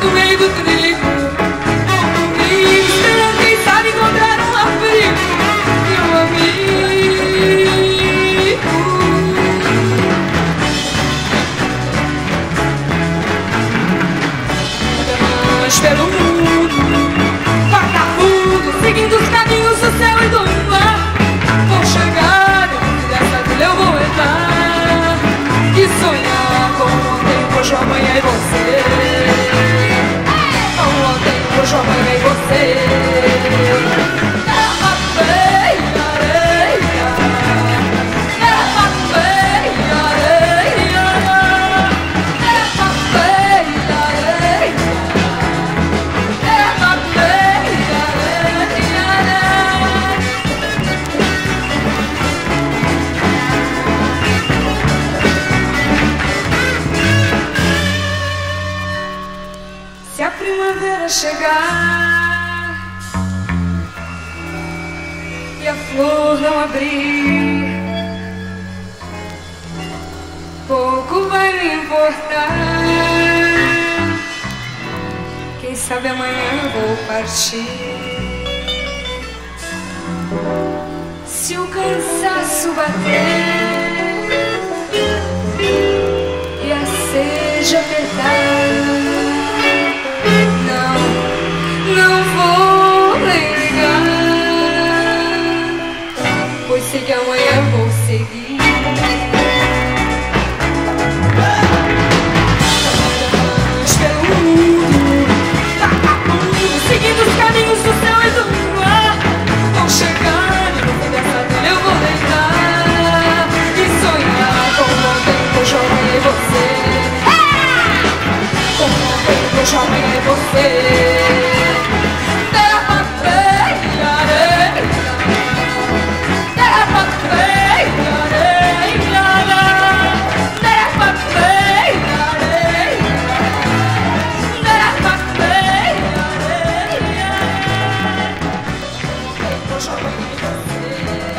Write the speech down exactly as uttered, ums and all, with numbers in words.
no meio do trigo, comigo, esperando quem sabe encontrar um abrigo e um amigo. Mas pelo mundo, vagabundo, seguindo os caminhos do céu e do mar, vou chegar, dessa trilha eu vou entrar e sonhar com ontem, hoje, amanhã e você. Com ontem, hoje, amanhã e você. Terra feia, areia, terra feia, areia, terra feia, areia, terra feia, areia. Se a primavera chegar e a flor não abrir, pouco vai me importar. Quem sabe amanhã eu vou partir. Se o cansaço bater e a sede apertar, não, não vou nem ligar, pois sei que amanhã vou seguir. Mas pelo mundo, vagabundo, seguindo os caminhos do céu e do mar, vou chegar e no fim dessa trilha eu vou deitar e sonhar com ontem, hoje, amanhã e você. Com ontem, hoje, amanhã e você. Terra feia, areia, terra feia, areia, terra feia, areia, terra feia, areia. Com ontem, hoje, amanhã e você.